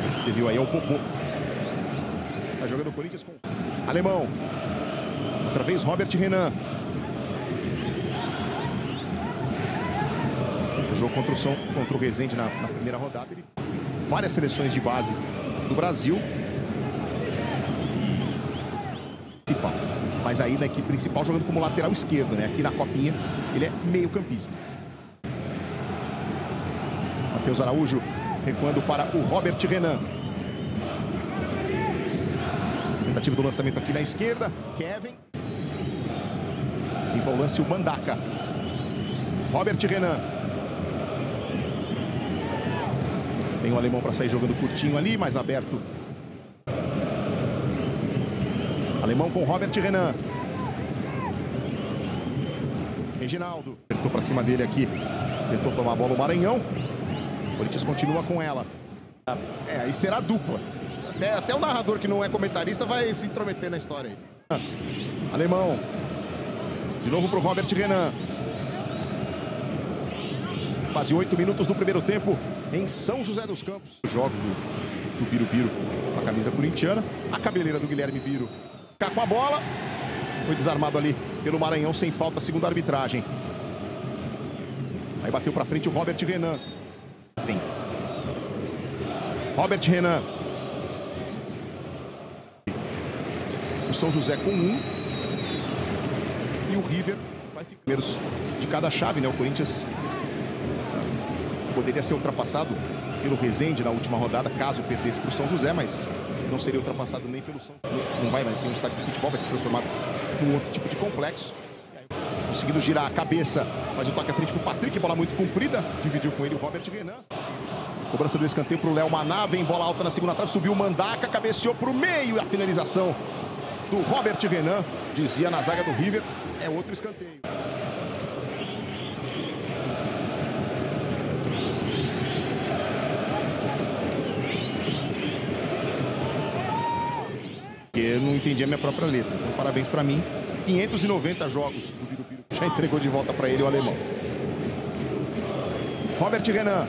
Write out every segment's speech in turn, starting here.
Esse que você viu aí é o Popô. Tá jogando o Corinthians com Alemão. Outra vez Robert Renan. O jogo contra o Resende na primeira rodada. Várias seleções de base do Brasil. Mas aí na equipe principal jogando como lateral esquerdo, né? Aqui na copinha ele é meio campista. Matheus Araújo recuando para o Robert Renan. Tentativa do lançamento aqui na esquerda. Kevin. Limpa o lance o Mandaca. Robert Renan. Tem o alemão para sair jogando curtinho ali, mais aberto. Alemão com Robert Renan. Reginaldo. Apertou para cima dele aqui. Tentou tomar a bola o Maranhão. O Corinthians continua com ela. Aí será dupla. Até o narrador que não é comentarista vai se intrometer na história aí. Alemão. De novo para o Robert Renan. Quase 8 minutos do primeiro tempo em São José dos Campos. Os jogos do Birubiru com a camisa corintiana. A cabeleira do Guilherme Biro. Cá com a bola. Foi desarmado ali pelo Maranhão sem falta, segundo a arbitragem. Aí bateu para frente o Robert Renan. Vem. Robert Renan. O São José com 1. E o River vai ficar primeiros de cada chave, né? O Corinthians poderia ser ultrapassado pelo Resende na última rodada, caso perdesse para o São José, mas não seria ultrapassado nem pelo São José. Não vai mais ser um estádio de futebol, vai ser transformado num outro tipo de complexo. Conseguindo girar a cabeça, faz o toque à frente para o Patrick, bola muito comprida, dividiu com ele o Robert Renan. Cobrança do escanteio para o Léo Maná, vem bola alta na segunda trave, subiu o Mandaca, cabeceou para o meio e a finalização do Robert Renan, desvia na zaga do River, é outro escanteio. Eu não entendi a minha própria letra, então parabéns para mim. 590 jogos do Birubiru, já entregou de volta para ele o alemão. Robert Renan.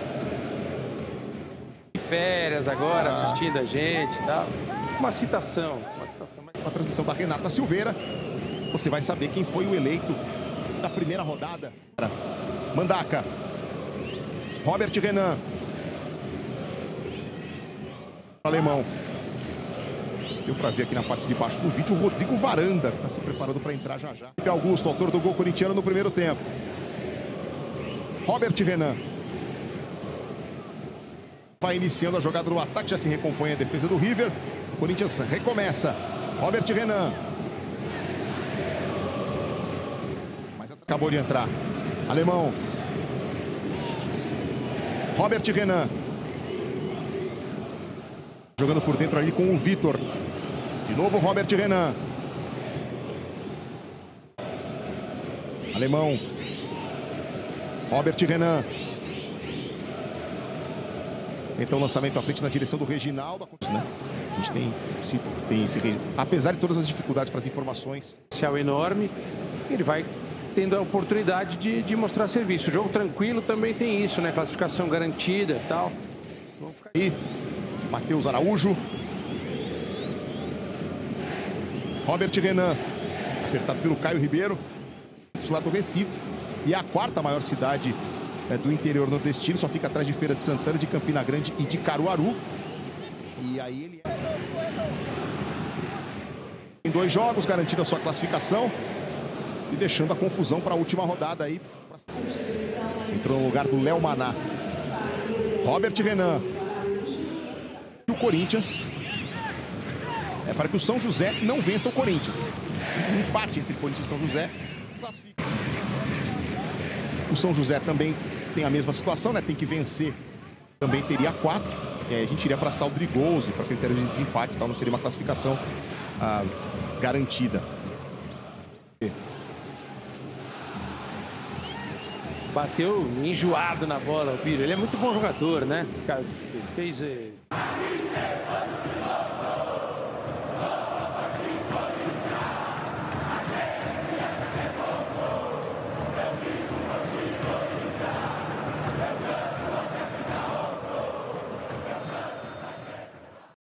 Férias agora, assistindo a gente e tal. Uma citação. A transmissão da Renata Silveira. Você vai saber quem foi o eleito da primeira rodada. Mandaca. Robert Renan. Alemão. Deu para ver aqui na parte de baixo do vídeo o Rodrigo Varanda, que está se preparando para entrar já já. Augusto, autor do gol corintiano no primeiro tempo. Robert Renan. Vai iniciando a jogada do ataque, já se recompõe a defesa do River. O Corinthians recomeça. Robert Renan. Mas acabou de entrar. Alemão. Robert Renan. Jogando por dentro ali com o Vitor. De novo Robert Renan. Alemão. Robert Renan. Então lançamento à frente na direção do Reginaldo. Né? A gente tem esse... Apesar de todas as dificuldades para as informações. Céu enorme. Ele vai tendo a oportunidade de mostrar serviço. O jogo tranquilo também tem isso, né? Classificação garantida e tal. Vamos ficar aí. Matheus Araújo. Robert Renan. Apertado pelo Caio Ribeiro. Do lado do Recife. E é a quarta maior cidade do interior nordestino. Só fica atrás de Feira de Santana, de Campina Grande e de Caruaru. E aí ele em 2 jogos, garantindo a sua classificação. E deixando a confusão para a última rodada aí. Entrou no lugar do Léo Maná. Robert Renan. O Corinthians é para que o São José não vença o Corinthians. Um empate entre Corinthians e São José classifica. O São José também tem a mesma situação, né? Tem que vencer. Também teria 4. E aí a gente iria para saldo de gols e para critério de desempate, tal, não seria uma classificação garantida. Bateu enjoado na bola, o Biro. Ele é muito bom jogador, né? Fez